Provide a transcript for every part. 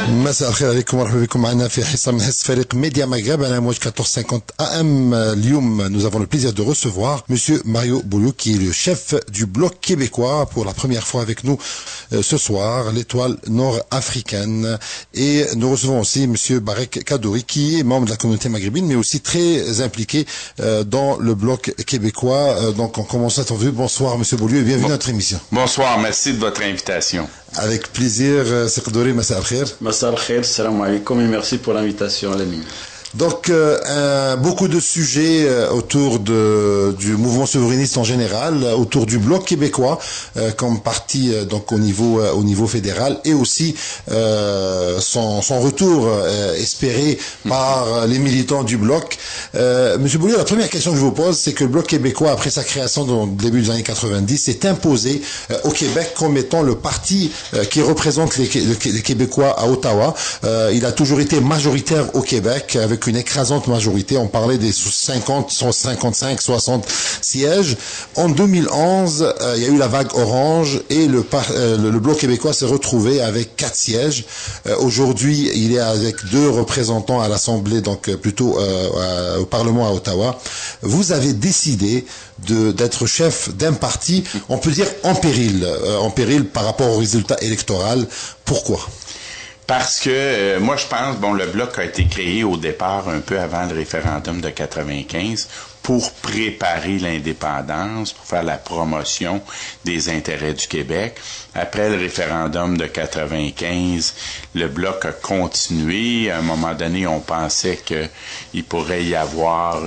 مساء الخير عليكم ورحمة بكم معنا في حصة من حصص فريق ميديا مغرب على موج 1450 AM. اليوم nous avons le plaisir de recevoir Monsieur Mario Beaulieu qui est le chef du bloc québécois pour la première fois avec nous ce soir, l'étoile nord-africaine. Et nous recevons aussi Monsieur Barek Kadouri qui est membre de la communauté maghrébine mais aussi très impliqué dans le bloc québécois. Donc on commence cette entrevue. Bonsoir Monsieur Beaulieu et bienvenue à notre émission. Bonsoir, merci de votre invitation. Avec plaisir, Sekdouri, Massa al-Khair. Massa al-Khair, salam alaikum et merci pour l'invitation à l'émission. Donc, beaucoup de sujets autour du mouvement souverainiste en général, autour du bloc québécois comme parti donc au niveau fédéral et aussi son retour espéré par les militants du bloc. Monsieur Beaulieu, la première question que je vous pose, c'est que le bloc québécois, après sa création dans le début des années 90, s'est imposé au Québec comme étant le parti qui représente les Québécois à Ottawa. Il a toujours été majoritaire au Québec avec une écrasante majorité. On parlait des 50, 55, 60 sièges. En 2011, il y a eu la vague orange et le bloc québécois s'est retrouvé avec 4 sièges. Aujourd'hui, il est avec 2 représentants à l'Assemblée, donc plutôt au Parlement à Ottawa. Vous avez décidé d'être chef d'un parti, on peut dire en péril par rapport au résultat électoral. Pourquoi? Parce que moi je pense, le bloc a été créé au départ un peu avant le référendum de 95 pour préparer l'indépendance, pour faire la promotion des intérêts du Québec. Après le référendum de 95, le bloc a continué. À un moment donné, on pensait qu'il pourrait y avoir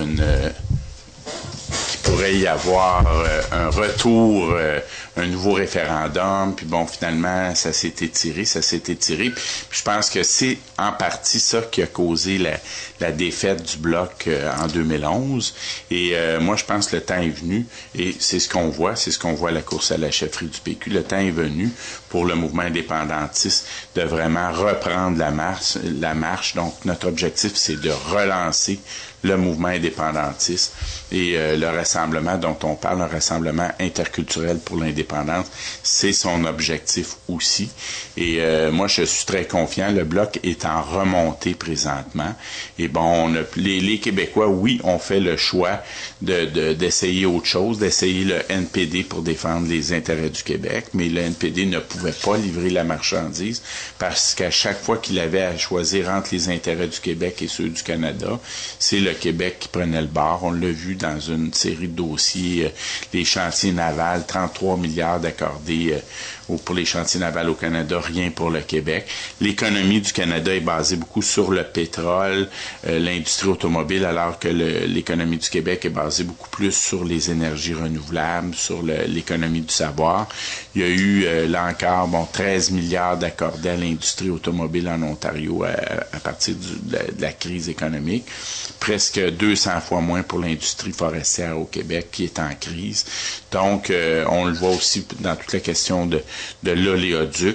un retour, un nouveau référendum, puis finalement, ça s'est étiré. Puis je pense que c'est en partie ça qui a causé la défaite du bloc en 2011. Et moi, je pense que le temps est venu, et c'est ce qu'on voit à la course à la chefferie du PQ. Le temps est venu pour le mouvement indépendantiste de vraiment reprendre la marche. Donc, notre objectif, c'est de relancer le mouvement indépendantiste et le rassemblement dont on parle, un rassemblement interculturel pour l'indépendance, c'est son objectif aussi. Et moi, je suis très confiant. Le bloc est en remontée présentement. Et les Québécois, oui, ont fait le choix d'essayer autre chose, d'essayer le NPD pour défendre les intérêts du Québec, mais le NPD ne pouvait pas livrer la marchandise parce qu'à chaque fois qu'il avait à choisir entre les intérêts du Québec et ceux du Canada, c'est le Québec qui prenait le bord. On l'a vu dans une série de dossiers, les chantiers navals, 33 milliards d'accordés pour les chantiers navals au Canada, rien pour le Québec. L'économie du Canada est basée beaucoup sur le pétrole, l'industrie automobile, alors que l'économie du Québec est basée beaucoup plus sur les énergies renouvelables, sur l'économie du savoir. Il y a eu, là encore, 13 milliards d'accordés à l'industrie automobile en Ontario à partir de la crise économique. Presque 200 fois moins pour l'industrie forestière au Québec qui est en crise. Donc, on le voit aussi dans toute la question de l'oléoduc,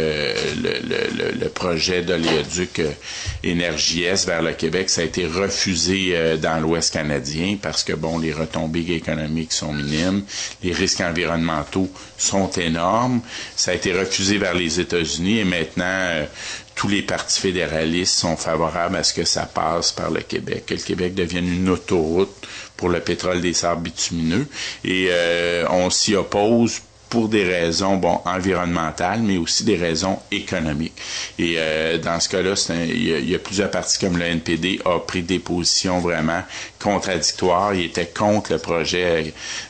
le projet d'oléoduc Énergie-Est vers le Québec, ça a été refusé dans l'Ouest canadien parce que, les retombées économiques sont minimes, les risques environnementaux sont énormes. Ça a été refusé vers les États-Unis et maintenant, tous les partis fédéralistes sont favorables à ce que ça passe par le Québec, que le Québec devienne une autoroute pour le pétrole des sables bitumineux. Et on s'y oppose pour des raisons environnementales, mais aussi des raisons économiques. Et dans ce cas-là, il y a plusieurs partis comme le NPD a pris des positions vraiment contradictoires. Il était contre le projet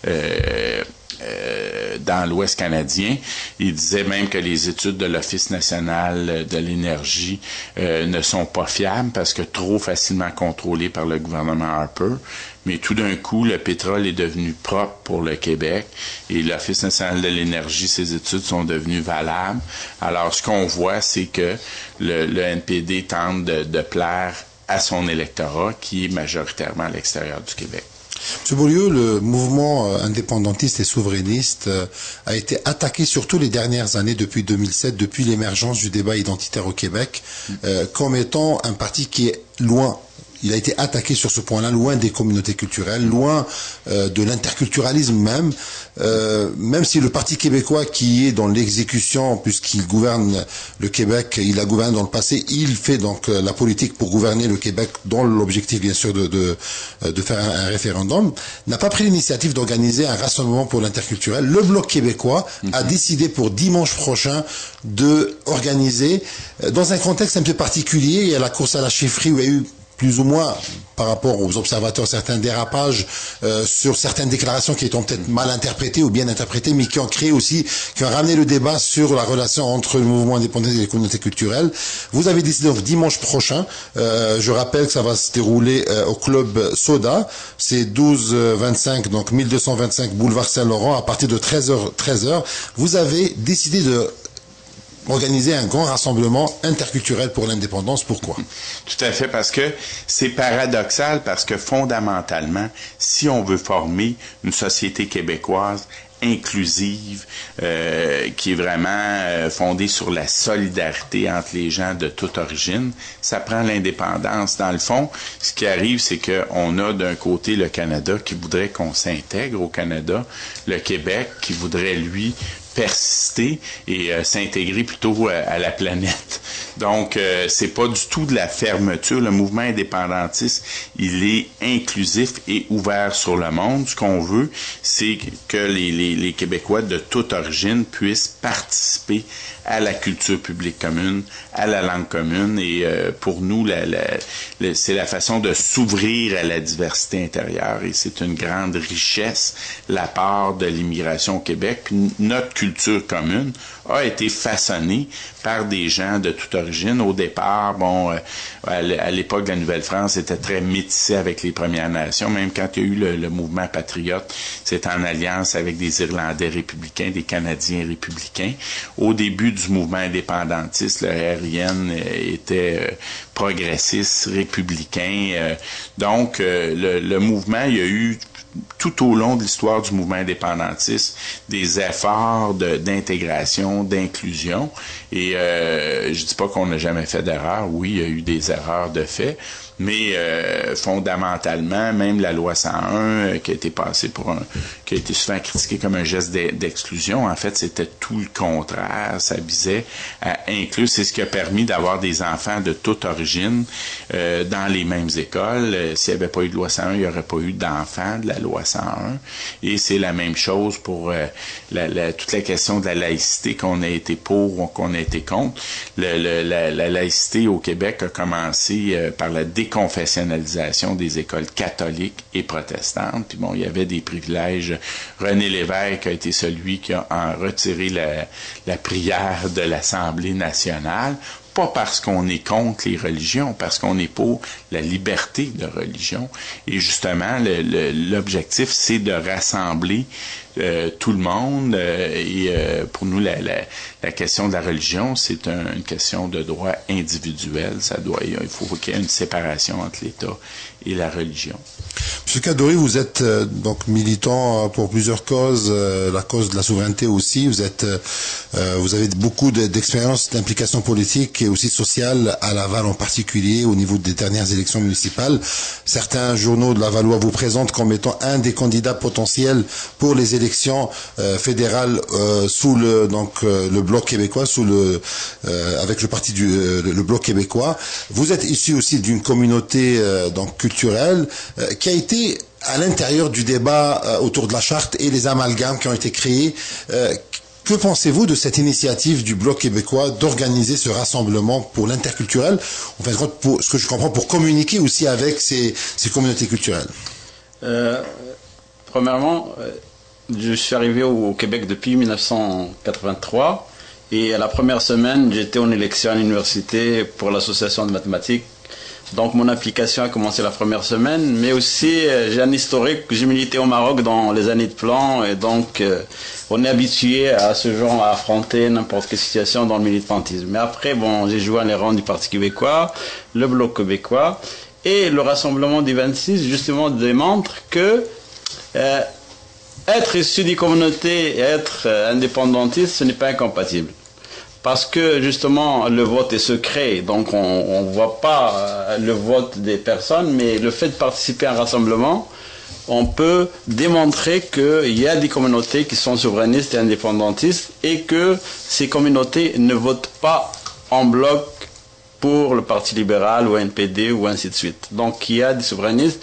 dans l'Ouest canadien. Il disait même que les études de l'Office national de l'énergie ne sont pas fiables parce que trop facilement contrôlées par le gouvernement Harper. Mais tout d'un coup, le pétrole est devenu propre pour le Québec et l'Office national de l'énergie, ses études sont devenues valables. Alors, ce qu'on voit, c'est que le NPD tente de plaire à son électorat qui est majoritairement à l'extérieur du Québec. Monsieur Beaulieu, le mouvement indépendantiste et souverainiste a été attaqué surtout les dernières années depuis 2007, depuis l'émergence du débat identitaire au Québec, comme étant un parti qui est loin il a été attaqué sur ce point-là, loin des communautés culturelles, loin de l'interculturalisme même si le Parti québécois qui est dans l'exécution, puisqu'il gouverne le Québec, il a gouverné dans le passé, il fait donc la politique pour gouverner le Québec dans l'objectif bien sûr de faire un référendum, n'a pas pris l'initiative d'organiser un rassemblement pour l'interculturel. Le Bloc québécois a décidé pour dimanche prochain de organiser, dans un contexte un peu particulier, il y a la course à la chefferie où il y a eu plus ou moins, par rapport aux observateurs, certains dérapages sur certaines déclarations qui étaient peut-être mal interprétées ou bien interprétées, mais qui ont créé aussi, qui ont ramené le débat sur la relation entre le mouvement indépendant et les communautés culturelles. Vous avez décidé donc dimanche prochain, je rappelle que ça va se dérouler au club Soda, c'est 12-25, donc 1225 boulevard Saint-Laurent, à partir de 13h. Vous avez décidé de organiser un grand rassemblement interculturel pour l'indépendance. Pourquoi? Tout à fait, parce que c'est paradoxal, parce que fondamentalement, si on veut former une société québécoise inclusive, qui est vraiment fondée sur la solidarité entre les gens de toute origine, ça prend l'indépendance. Dans le fond, ce qui arrive, c'est qu'on a d'un côté le Canada qui voudrait qu'on s'intègre au Canada, le Québec qui voudrait, lui, persister et s'intégrer plutôt à la planète. Donc, c'est pas du tout de la fermeture. Le mouvement indépendantiste, il est inclusif et ouvert sur le monde. Ce qu'on veut, c'est que les Québécois de toute origine puissent participer à la culture publique commune, à la langue commune. Et pour nous, c'est la façon de s'ouvrir à la diversité intérieure. Et c'est une grande richesse, la part de l'immigration au Québec. Puis notre culture commune a été façonnée par des gens de toute origine. Au départ, à l'époque de la Nouvelle-France, c'était très métissé avec les Premières Nations. Même quand il y a eu le mouvement patriote, c'était en alliance avec des Irlandais républicains, des Canadiens républicains. Au début du mouvement indépendantiste, le RIN était progressiste, républicain. Donc, le mouvement, il y a eu tout au long de l'histoire du mouvement indépendantiste, des efforts d'intégration, d'inclusion. Et je dis pas qu'on n'a jamais fait d'erreur. Oui, il y a eu des erreurs de fait. Mais fondamentalement, même la loi 101 qui a été passée qui a été souvent critiquée comme un geste d'exclusion, en fait, c'était tout le contraire. Ça visait à inclure. C'est ce qui a permis d'avoir des enfants de toute origine dans les mêmes écoles. S'il n'y avait pas eu de loi 101, il n'y aurait pas eu d'enfants de la loi 101. Et c'est la même chose pour toute la question de la laïcité, qu'on a été pour ou qu'on a été contre. La laïcité au Québec a commencé par la déconfessionnalisation des écoles catholiques et protestantes. Puis il y avait des privilèges. René Lévesque a été celui qui a retiré la prière de l'Assemblée nationale. Pas parce qu'on est contre les religions, parce qu'on est pour la liberté de religion. Et justement, l'objectif, c'est de rassembler tout le monde. Pour nous, la question de la religion, c'est une question de droit individuel. Il faut qu'il y ait une séparation entre l'État et la religion. Monsieur Kaddouri, vous êtes donc militant pour plusieurs causes, la cause de la souveraineté aussi. Vous avez beaucoup d'expérience d'implication politique et aussi sociale à Laval en particulier au niveau des dernières élections municipales. Certains journaux de Lavallois vous présentent comme étant un des candidats potentiels pour les élections fédérales sous le Bloc québécois, avec le parti le Bloc québécois. Vous êtes issu aussi d'une communauté culturelle qui a été à l'intérieur du débat autour de la charte et les amalgames qui ont été créés. Que pensez-vous de cette initiative du Bloc québécois d'organiser ce rassemblement pour l'interculturel, en fait, pour ce que je comprends, pour communiquer aussi avec ces communautés culturelles? Premièrement, je suis arrivé au Québec depuis 1983 et à la première semaine, j'étais en élection à l'université pour l'association de mathématiques. Donc mon application a commencé la première semaine, mais aussi j'ai un historique, j'ai milité au Maroc dans les années de plan, et donc on est habitué à ce genre, à affronter n'importe quelle situation dans le militantisme. Mais après, j'ai joué les rangs du Parti québécois, le Bloc québécois, et le rassemblement des 26 justement démontre que être issu des communautés et être indépendantiste, ce n'est pas incompatible. parce que justement le vote est secret, donc on ne voit pas le vote des personnes, mais le fait de participer à un rassemblement, on peut démontrer qu'il y a des communautés qui sont souverainistes et indépendantistes et que ces communautés ne votent pas en bloc pour le Parti libéral ou NPD ou ainsi de suite. Donc il y a des souverainistes.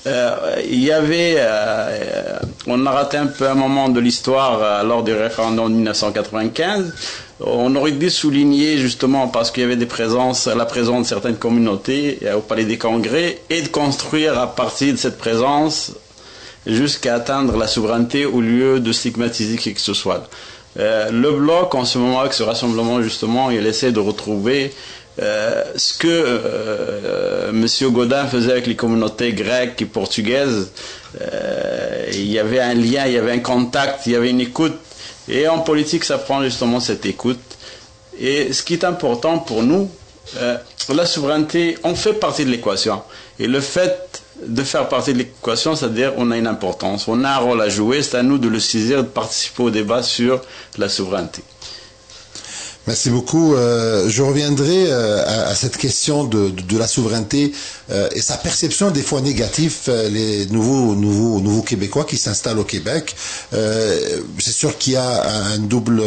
On a raté un peu un moment de l'histoire lors du référendum de 1995. On aurait dû souligner justement parce qu'il y avait la présence de certaines communautés au Palais des Congrès et de construire à partir de cette présence jusqu'à atteindre la souveraineté au lieu de stigmatiser qui que ce soit. Le bloc, en ce moment, avec ce rassemblement, justement, il essaie de retrouver ce que M. Godin faisait avec les communautés grecques et portugaises. Il y avait un lien, il y avait un contact, il y avait une écoute. Et en politique, ça prend justement cette écoute. Et ce qui est important pour nous, la souveraineté, on fait partie de l'équation. Et le fait de faire partie de l'équation, c'est-à-dire on a une importance, on a un rôle à jouer, c'est à nous de le saisir, de participer au débat sur la souveraineté. Merci beaucoup. Je reviendrai à cette question de la souveraineté et sa perception des fois négative, les nouveaux Québécois qui s'installent au Québec. C'est sûr qu'il y a un double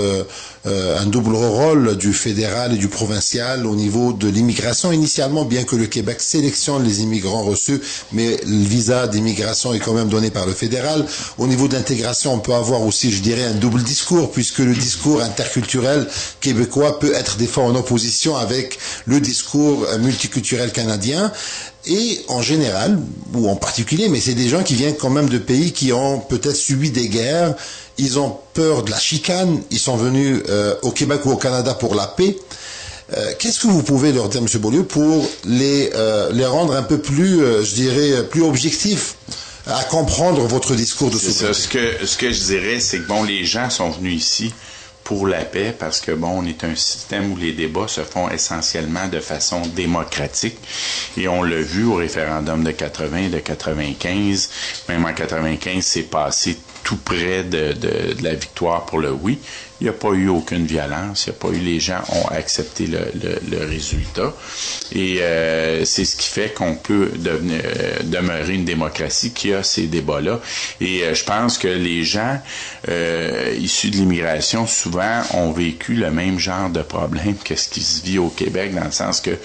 rôle du fédéral et du provincial au niveau de l'immigration. Initialement, bien que le Québec sélectionne les immigrants reçus, mais le visa d'immigration est quand même donné par le fédéral. Au niveau de l'intégration, on peut avoir aussi, je dirais, un double discours, puisque le discours interculturel québécois peut être des fois en opposition avec le discours multiculturel canadien. Et en général, ou en particulier, mais c'est des gens qui viennent quand même de pays qui ont peut-être subi des guerres, ils ont peur de la chicane, ils sont venus au Québec ou au Canada pour la paix. Qu'est-ce que vous pouvez leur dire, M. Beaulieu, pour les rendre un peu plus, je dirais, plus objectifs à comprendre votre discours de souveraineté? Ce que je dirais, c'est que bon, les gens sont venus ici pour la paix, parce que bon, on est un système où les débats se font essentiellement de façon démocratique, et on l'a vu au référendum de 80, de 95, même en 95, c'est passé tout près de la victoire pour le oui. Il n'y a pas eu aucune violence, il n'y a pas eu, les gens ont accepté le résultat. Et c'est ce qui fait qu'on peut demeurer une démocratie qui a ces débats-là. Et je pense que les gens issus de l'immigration, souvent, ont vécu le même genre de problème que ce qui se vit au Québec, dans le sens que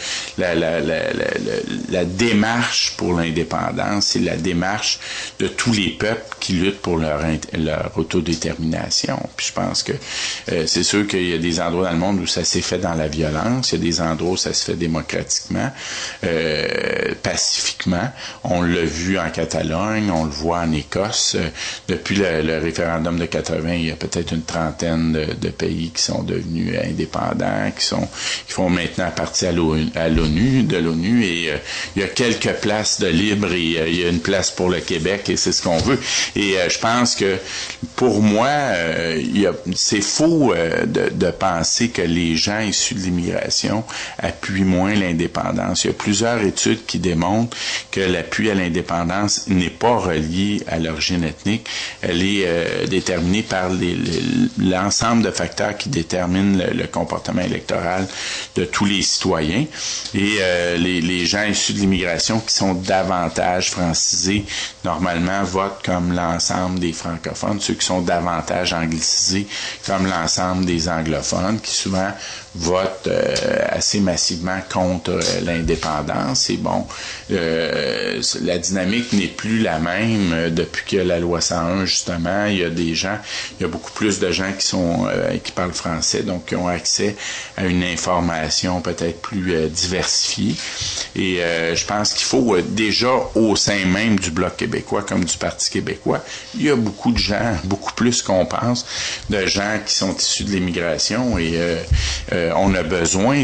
la démarche pour l'indépendance, c'est la démarche de tous les peuples qui luttent pour leur autodétermination. Puis je pense que c'est sûr qu'il y a des endroits dans le monde où ça s'est fait dans la violence, il y a des endroits où ça se fait démocratiquement, pacifiquement. On l'a vu en Catalogne, on le voit en Écosse. Depuis le référendum de 80, il y a peut-être une trentaine de pays qui sont devenus indépendants, qui font maintenant partie de l'ONU, et il y a quelques places de libre, et il y a une place pour le Québec, et c'est ce qu'on veut. Et je pense que pour moi, c'est faux de penser que les gens issus de l'immigration appuient moins l'indépendance. Il y a plusieurs études qui démontrent que l'appui à l'indépendance n'est pas relié à l'origine ethnique. Elle est déterminée par l'ensemble de facteurs qui déterminent le comportement électoral de tous les citoyens. Et les gens issus de l'immigration qui sont davantage francisés, normalement, votent comme l'ensemble des francophones. Ceux qui sont davantage anglicisés, comme l'ensemble des anglophones, qui souvent votent assez massivement contre l'indépendance. Et bon, la dynamique n'est plus la même depuis qu'il y a la loi 101, justement. Il y a beaucoup plus de gens qui parlent français, donc qui ont accès à une information peut-être plus diversifiée. Et je pense qu'il faut déjà, au sein même du Bloc québécois comme du Parti québécois, il y a beaucoup de gens, beaucoup plus qu'on pense, de gens qui sont issus de l'immigration, et on a besoin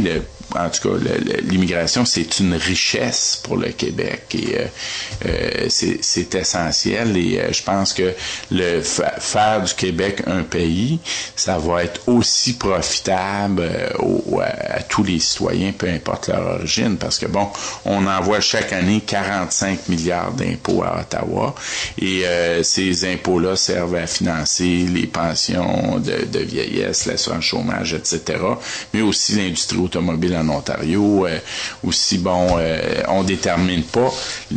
en tout cas, l'immigration, c'est une richesse pour le Québec et c'est essentiel. Et je pense que faire du Québec un pays, ça va être aussi profitable à tous les citoyens, peu importe leur origine, parce que bon, on envoie chaque année 45 milliards d'impôts à Ottawa et ces impôts-là servent à financer les pensions de vieillesse, l'assurance chômage, etc., mais aussi l'industrie automobile en Ontario. Aussi, bon, on détermine pas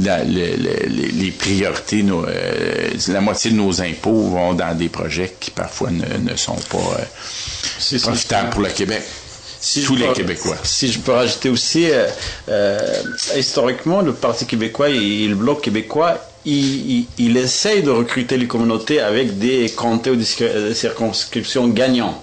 les priorités. La moitié de nos impôts vont dans des projets qui parfois ne sont pas profitables pour le Québec. Tous les Québécois. Si je peux rajouter aussi, historiquement, le Parti québécois et le Bloc québécois, il essaye de recruter les communautés avec des comtés ou des circonscriptions gagnantes.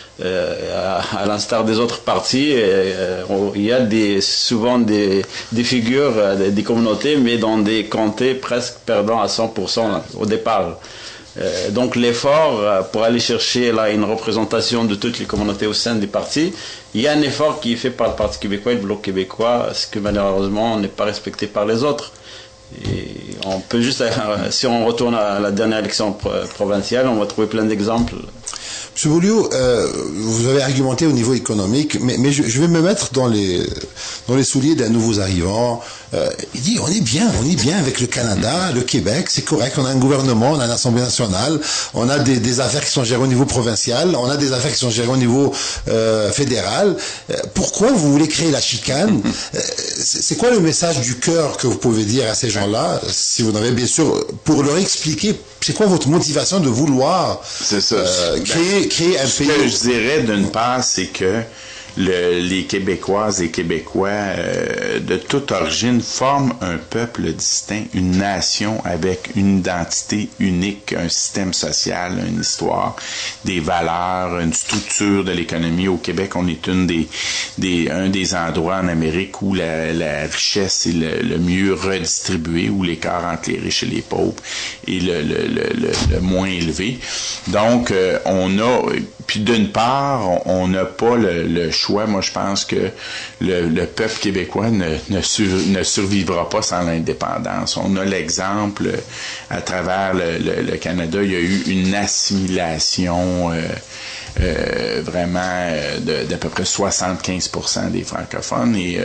À l'instar des autres partis, il y a souvent des figures des communautés, mais dans des comtés presque perdant à 100% au départ. Donc l'effort pour aller chercher là une représentation de toutes les communautés au sein des partis, il y a un effort qui est fait par le Parti québécois et le Bloc québécois, ce que malheureusement n'est pas respecté par les autres. Et on peut juste, si on retourne à la dernière élection provinciale, on va trouver plein d'exemples. Monsieur Beaulieu, vous avez argumenté au niveau économique, mais je vais me mettre dans les souliers d'un nouveau arrivant. Il dit on est bien avec le Canada, le Québec, c'est correct, on a un gouvernement, on a une Assemblée nationale, on a des affaires qui sont gérées au niveau provincial, on a des affaires qui sont gérées au niveau fédéral. Pourquoi vous voulez créer la chicane? C'est quoi le message du cœur que vous pouvez dire à ces gens-là, si vous en avez bien sûr, pour leur expliquer c'est quoi votre motivation de vouloir créer un pays? Ce que je dirais d'une part, c'est que les Québécoises et Québécois de toute origine forment un peuple distinct, une nation avec une identité unique, un système social, une histoire, des valeurs, une structure de l'économie. Au Québec, on est un des endroits en Amérique où la richesse est le mieux redistribuée, où l'écart entre les riches et les pauvres est le moins élevé. Donc, puis d'une part, on n'a pas le choix. Moi, je pense que le peuple québécois ne survivra pas sans l'indépendance. On a l'exemple, à travers le Canada, il y a eu une assimilation vraiment d'à peu près 75% des francophones et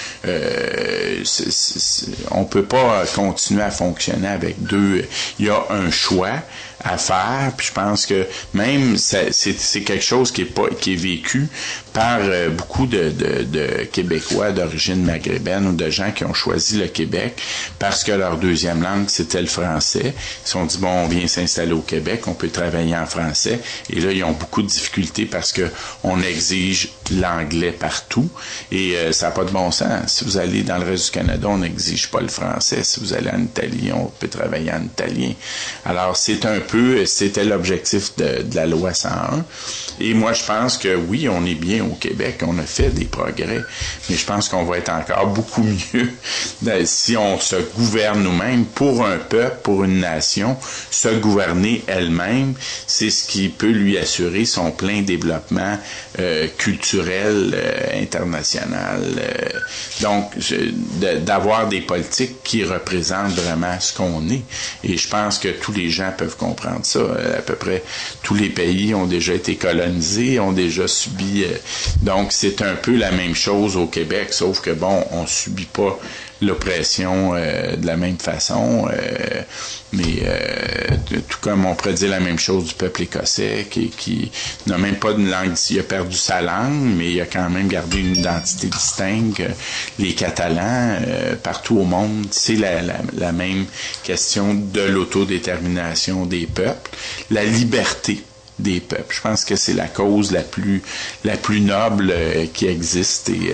on peut pas continuer à fonctionner avec deux. Il y a un choix à faire, puis je pense que même c'est quelque chose qui est vécu par beaucoup de Québécois d'origine maghrébine ou de gens qui ont choisi le Québec parce que leur deuxième langue c'était le français. Ils se sont dit bon, on vient s'installer au Québec, on peut travailler en français, et là ils ont beaucoup de difficultés parce que on exige l'anglais partout et ça n'a pas de bon sens. Si vous allez dans le reste du Canada, on n'exige pas le français. Si vous allez en Italie, on peut travailler en italien. Alors c'était l'objectif de la loi 101. Et moi, je pense que oui, on est bien au Québec, on a fait des progrès, mais je pense qu'on va être encore beaucoup mieux si on se gouverne nous-mêmes pour un peuple, pour une nation. Se gouverner elle-même, c'est ce qui peut lui assurer son plein développement culturel, international. Donc, d'avoir des politiques qui représentent vraiment ce qu'on est. Et je pense que tous les gens peuvent comprendre ça. À peu près tous les pays ont déjà été colonisés, ont déjà subi. Donc, c'est un peu la même chose au Québec, sauf que, bon, on subit pas l'oppression de la même façon, mais tout comme on pourrait dire la même chose du peuple écossais qui n'a même pas de langue, il a perdu sa langue, mais il a quand même gardé une identité distincte. Les Catalans, partout au monde, c'est la même question de l'autodétermination des peuples, la liberté des peuples. Je pense que c'est la cause la plus noble qui existe et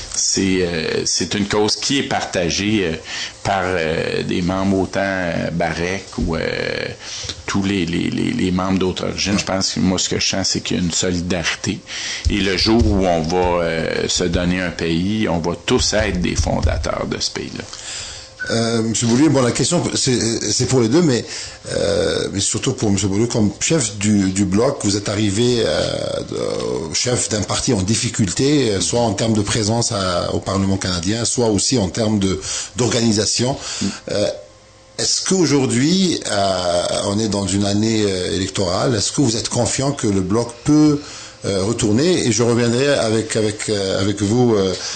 c'est une cause qui est partagée par des membres autant Barek ou tous les membres d'autres origines. Je pense que moi, ce que je sens, c'est qu'il y a une solidarité. Et le jour où on va se donner un pays, on va tous être des fondateurs de ce pays-là. Monsieur Beaulieu, bon, la question, c'est pour les deux, mais surtout pour Monsieur Beaulieu, comme chef du bloc, vous êtes arrivé chef d'un parti en difficulté, soit en termes de présence au Parlement canadien, soit aussi en termes d'organisation. Est-ce qu'aujourd'hui, on est dans une année électorale, est-ce que vous êtes confiant que le bloc peut retourner? Et je reviendrai avec vous,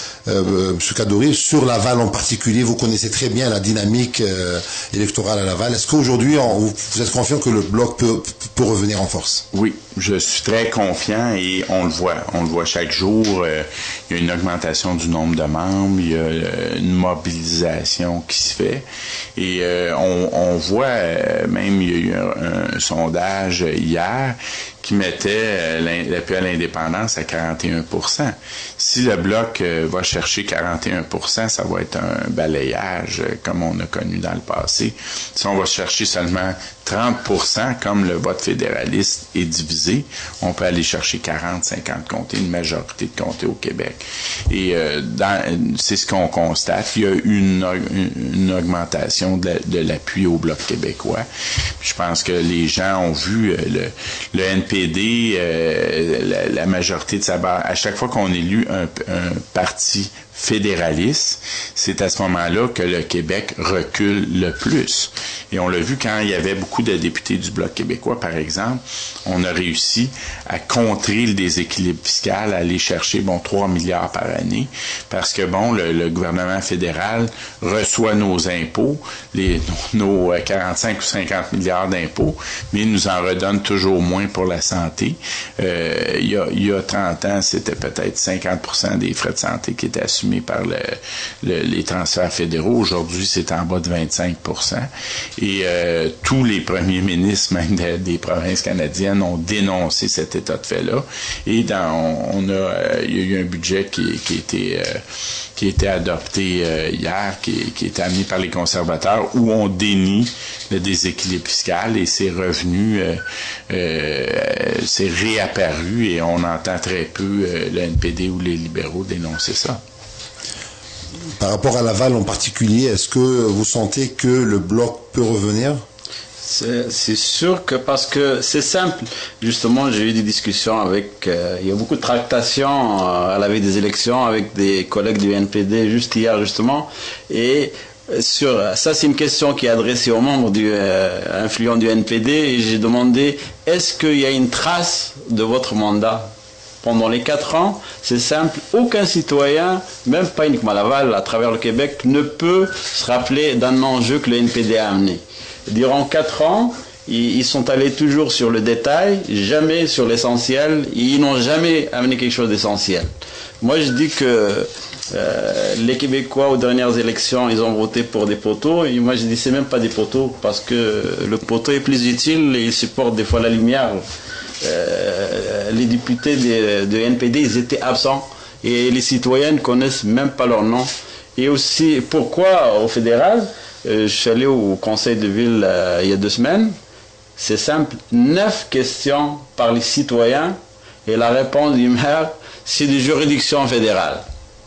M. Kaddouri, sur Laval en particulier. Vous connaissez très bien la dynamique électorale à Laval. Est-ce qu'aujourd'hui, vous êtes confiant que le bloc peut revenir en force? Oui, je suis très confiant et on le voit chaque jour. Il y a une augmentation du nombre de membres, il y a une mobilisation qui se fait et on voit même, il y a eu un sondage hier qui mettait l'appui à l'indépendance à 41%. Si le Bloc va chercher 41%, ça va être un balayage comme on a connu dans le passé. Si on va chercher seulement 30%, comme le vote fédéraliste est divisé, on peut aller chercher 40, 50 comtés, une majorité de comtés au Québec. Et c'est ce qu'on constate. Il y a une augmentation de l'appui au Bloc québécois. Je pense que les gens ont vu le NPD, la majorité de sa base. À chaque fois qu'on élit un parti fédéraliste, c'est à ce moment-là que le Québec recule le plus. Et on l'a vu quand il y avait beaucoup de députés du Bloc québécois, par exemple, on a réussi à contrer le déséquilibre fiscal, à aller chercher, 3 milliards par année, parce que, le gouvernement fédéral reçoit nos impôts, nos 45 ou 50 milliards d'impôts, mais il nous en redonne toujours moins pour la santé. Il y a 30 ans, c'était peut-être 50% des frais de santé qui étaient assumés par les transferts fédéraux. Aujourd'hui, c'est en bas de 25%. Et tous les premiers ministres, même des provinces canadiennes, ont dénoncé cet état de fait-là. Et il y a eu un budget qui a été adopté hier, qui est amené par les conservateurs, où on dénie le déséquilibre fiscal et c'est revenu, c'est réapparu et on entend très peu le NPD ou les libéraux dénoncer ça. Par rapport à Laval en particulier, est-ce que vous sentez que le Bloc peut revenir? C'est sûr que parce que c'est simple. Justement, j'ai eu des discussions avec... il y a beaucoup de tractations à la veille des élections avec des collègues du NPD juste hier, justement. Et ça, c'est une question qui est adressée aux membres influents du NPD. Et j'ai demandé, est-ce qu'il y a une trace de votre mandat? Pendant les 4 ans, c'est simple, aucun citoyen, même pas uniquement à Laval, à travers le Québec, ne peut se rappeler d'un enjeu que le NPD a amené. Durant 4 ans, ils sont allés toujours sur le détail, jamais sur l'essentiel, ils n'ont jamais amené quelque chose d'essentiel. Moi, je dis que les Québécois, aux dernières élections, ils ont voté pour des poteaux, et moi je dis c'est même pas des poteaux, parce que le poteau est plus utile et il supporte des fois la lumière. Les députés de NPD, ils étaient absents et les citoyens ne connaissent même pas leur nom. Et aussi, pourquoi au fédéral, je suis allé au conseil de ville il y a 2 semaines, c'est simple, 9 questions par les citoyens et la réponse du maire, c'est des juridictions fédérales.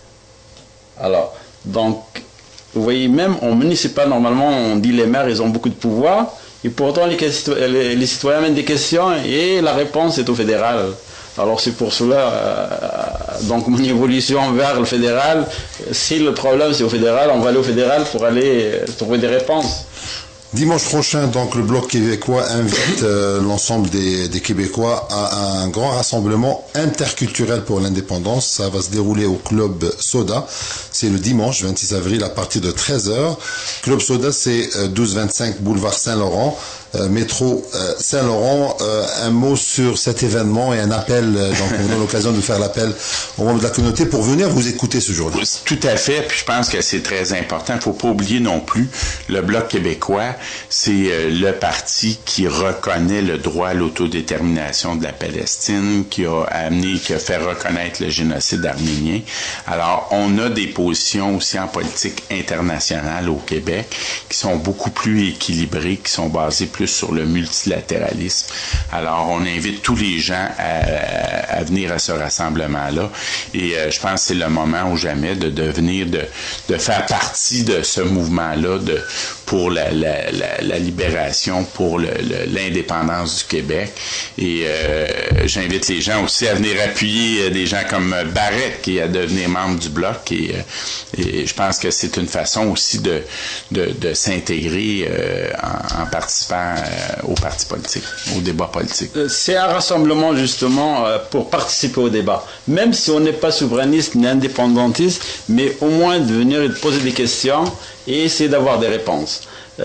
Alors, donc, vous voyez, même en municipal, normalement, on dit les maires, ils ont beaucoup de pouvoir. Et pourtant, les citoyens amènent des questions et la réponse est au fédéral. Alors c'est pour cela, donc mon évolution vers le fédéral, si le problème c'est au fédéral, on va aller au fédéral pour aller trouver des réponses. Dimanche prochain, donc, le Bloc québécois invite l'ensemble des Québécois à un grand rassemblement interculturel pour l'indépendance. Ça va se dérouler au Club Soda. C'est le dimanche 26 avril à partir de 13h. Club Soda, c'est 1225 boulevard Saint-Laurent. Métro Saint-Laurent, un mot sur cet événement et un appel, donc on a l'occasion de faire l'appel aux membres de la communauté pour venir vous écouter ce jour-là. Tout à fait, puis je pense que c'est très important. Il ne faut pas oublier non plus, le Bloc québécois, c'est le parti qui reconnaît le droit à l'autodétermination de la Palestine, qui a fait reconnaître le génocide arménien. Alors, on a des positions aussi en politique internationale au Québec qui sont beaucoup plus équilibrées, qui sont basées plus plus sur le multilatéralisme. Alors, on invite tous les gens à venir à ce rassemblement-là. Et je pense que c'est le moment ou jamais de devenir, de faire partie de ce mouvement-là pour la libération, pour l'indépendance du Québec. Et j'invite les gens aussi à venir appuyer des gens comme Barrett, qui est à devenir membre du Bloc. Et je pense que c'est une façon aussi de s'intégrer en participant aux partis politiques, aux débats politiques. C'est un rassemblement justement pour participer au débat. Même si on n'est pas souverainiste ni indépendantiste, mais au moins de venir et de poser des questions et essayer d'avoir des réponses.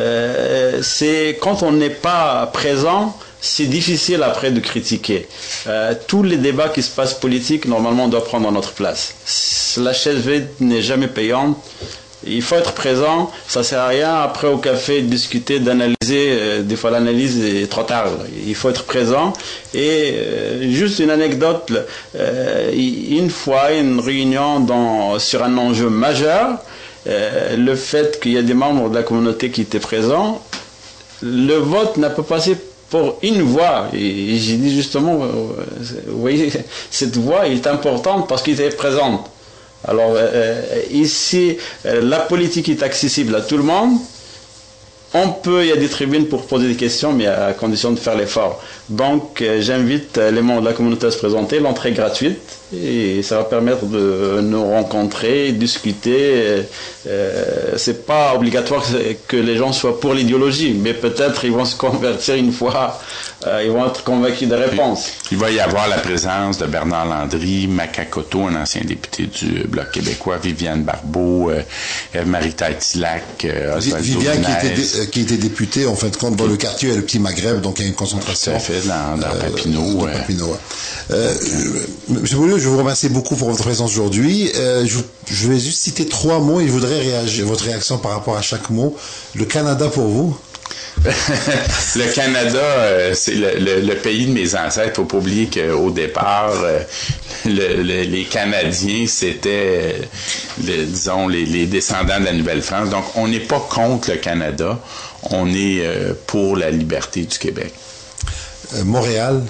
C'est quand on n'est pas présent, c'est difficile après de critiquer. Tous les débats qui se passent politiques, normalement, on doit prendre notre place. La chaise vide n'est jamais payante. Il faut être présent. Ça sert à rien après au café de discuter, d'analyser. Des fois, l'analyse est trop tard. Il faut être présent. Et juste une anecdote. Une fois, une réunion sur un enjeu majeur, le fait qu'il y a des membres de la communauté qui étaient présents, le vote n'a pas passé pour une voix. Et j'ai dit justement, vous voyez, cette voix est importante parce qu'elle était présente. Alors ici, la politique est accessible à tout le monde. Il y a des tribunes pour poser des questions, mais à condition de faire l'effort. Donc, j'invite les membres de la communauté à se présenter. L'entrée est gratuite et ça va permettre de nous rencontrer, discuter. C'est pas obligatoire que les gens soient pour l'idéologie, mais peut-être ils vont se convertir une fois, ils vont être convaincus des réponses. Il va y avoir la présence de Bernard Landry, Makakoto, un ancien député du Bloc québécois, Viviane Barbeau, Eve-Marie Taitilac, Oswald Viviane qui était députée, en fin de compte, dans le quartier le Petit Maghreb, donc il y a une concentration. Tout à fait, dans Papineau. Monsieur Beaulieu, je vous remercie beaucoup pour votre présence aujourd'hui. Je vais juste citer 3 mots et je voudrais votre réaction par rapport à chaque mot. Le Canada pour vous? Le Canada, c'est le pays de mes ancêtres. Faut pas oublier qu'au départ, les Canadiens, c'était, disons, les descendants de la Nouvelle-France. Donc, on n'est pas contre le Canada. On est pour la liberté du Québec. Montréal?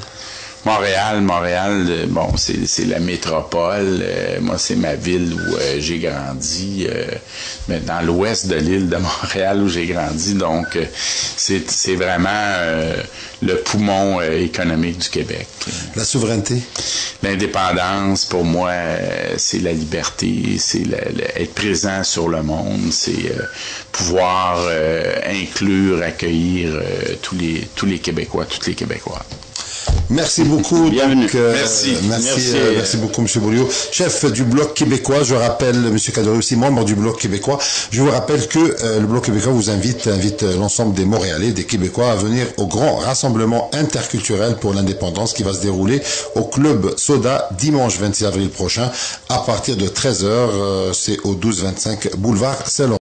Montréal, bon, c'est la métropole. Moi, c'est ma ville où j'ai grandi, mais dans l'ouest de l'île de Montréal où j'ai grandi. Donc, c'est vraiment le poumon économique du Québec. La souveraineté? L'indépendance, pour moi, c'est la liberté, c'est être présent sur le monde, c'est pouvoir inclure, accueillir tous les Québécois, toutes les Québécoises. Merci beaucoup. Bienvenue. Donc, merci beaucoup, M. Beaulieu. Chef du Bloc québécois, je rappelle, M. Kadori aussi, membre du Bloc québécois. Je vous rappelle que le Bloc québécois vous invite l'ensemble des Montréalais, des Québécois à venir au grand rassemblement interculturel pour l'indépendance qui va se dérouler au Club Soda dimanche 26 avril prochain à partir de 13h. C'est au 1225 boulevard Saint-Laurent.